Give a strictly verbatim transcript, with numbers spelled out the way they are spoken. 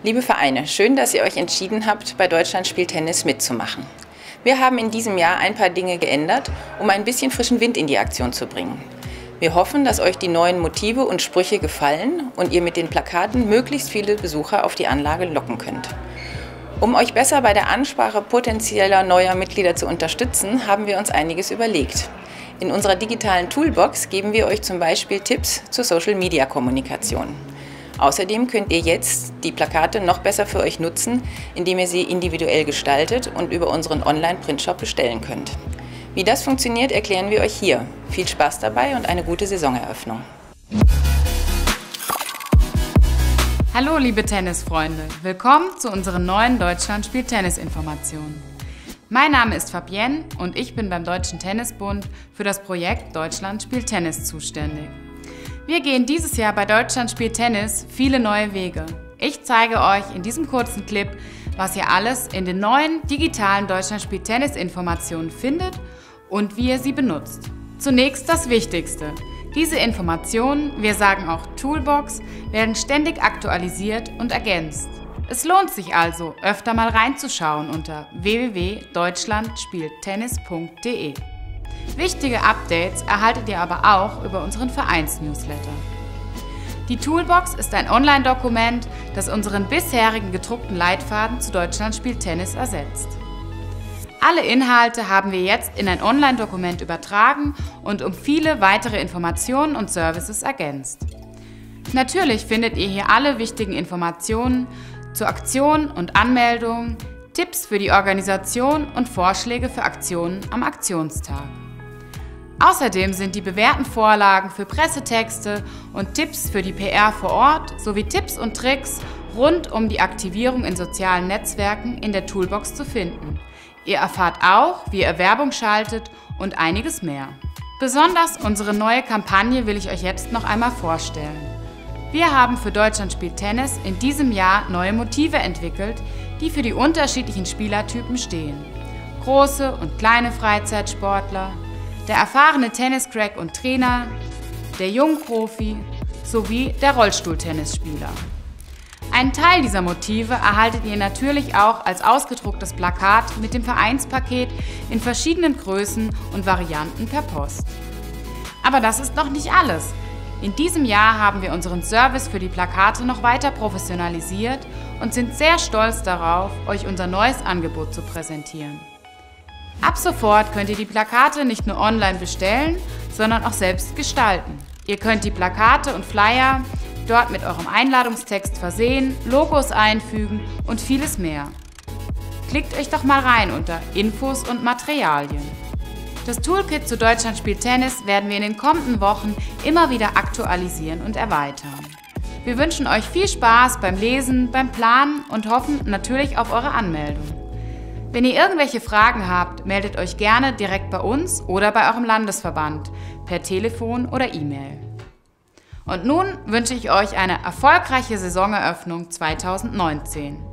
Liebe Vereine, schön, dass ihr euch entschieden habt, bei Deutschland spielt Tennis mitzumachen. Wir haben in diesem Jahr ein paar Dinge geändert, um ein bisschen frischen Wind in die Aktion zu bringen. Wir hoffen, dass euch die neuen Motive und Sprüche gefallen und ihr mit den Plakaten möglichst viele Besucher auf die Anlage locken könnt. Um euch besser bei der Ansprache potenzieller neuer Mitglieder zu unterstützen, haben wir uns einiges überlegt. In unserer digitalen Toolbox geben wir euch zum Beispiel Tipps zur Social-Media-Kommunikation. Außerdem könnt ihr jetzt die Plakate noch besser für euch nutzen, indem ihr sie individuell gestaltet und über unseren Online-Printshop bestellen könnt. Wie das funktioniert, erklären wir euch hier. Viel Spaß dabei und eine gute Saisoneröffnung. Hallo liebe Tennisfreunde, willkommen zu unseren neuen Deutschland spielt Tennis-Informationen. Mein Name ist Fabienne und ich bin beim Deutschen Tennisbund für das Projekt Deutschland spielt Tennis zuständig. Wir gehen dieses Jahr bei Deutschland spielt Tennis viele neue Wege. Ich zeige euch in diesem kurzen Clip, was ihr alles in den neuen digitalen Deutschland spielt Tennis Informationen findet und wie ihr sie benutzt. Zunächst das Wichtigste. Diese Informationen, wir sagen auch Toolbox, werden ständig aktualisiert und ergänzt. Es lohnt sich also, öfter mal reinzuschauen unter w w w punkt deutschland spielt tennis punkt de. Wichtige Updates erhaltet ihr aber auch über unseren Vereinsnewsletter. Die Toolbox ist ein Online-Dokument, das unseren bisherigen gedruckten Leitfaden zu Deutschland spielt Tennis ersetzt. Alle Inhalte haben wir jetzt in ein Online-Dokument übertragen und um viele weitere Informationen und Services ergänzt. Natürlich findet ihr hier alle wichtigen Informationen zu Aktionen und Anmeldungen, Tipps für die Organisation und Vorschläge für Aktionen am Aktionstag. Außerdem sind die bewährten Vorlagen für Pressetexte und Tipps für die P R vor Ort sowie Tipps und Tricks rund um die Aktivierung in sozialen Netzwerken in der Toolbox zu finden. Ihr erfahrt auch, wie ihr Werbung schaltet und einiges mehr. Besonders unsere neue Kampagne will ich euch jetzt noch einmal vorstellen. Wir haben für Deutschland spielt Tennis in diesem Jahr neue Motive entwickelt, die für die unterschiedlichen Spielertypen stehen. Große und kleine Freizeitsportler, der erfahrene Tenniscrack und Trainer, der Jungprofi sowie der Rollstuhltennisspieler. Einen Teil dieser Motive erhaltet ihr natürlich auch als ausgedrucktes Plakat mit dem Vereinspaket in verschiedenen Größen und Varianten per Post. Aber das ist noch nicht alles. In diesem Jahr haben wir unseren Service für die Plakate noch weiter professionalisiert und sind sehr stolz darauf, euch unser neues Angebot zu präsentieren. Ab sofort könnt ihr die Plakate nicht nur online bestellen, sondern auch selbst gestalten. Ihr könnt die Plakate und Flyer dort mit eurem Einladungstext versehen, Logos einfügen und vieles mehr. Klickt euch doch mal rein unter Infos und Materialien. Das Toolkit zu Deutschland spielt Tennis werden wir in den kommenden Wochen immer wieder aktualisieren und erweitern. Wir wünschen euch viel Spaß beim Lesen, beim Planen und hoffen natürlich auf eure Anmeldung. Wenn ihr irgendwelche Fragen habt, meldet euch gerne direkt bei uns oder bei eurem Landesverband, per Telefon oder E-Mail. Und nun wünsche ich euch eine erfolgreiche Saisoneröffnung zweitausendneunzehn.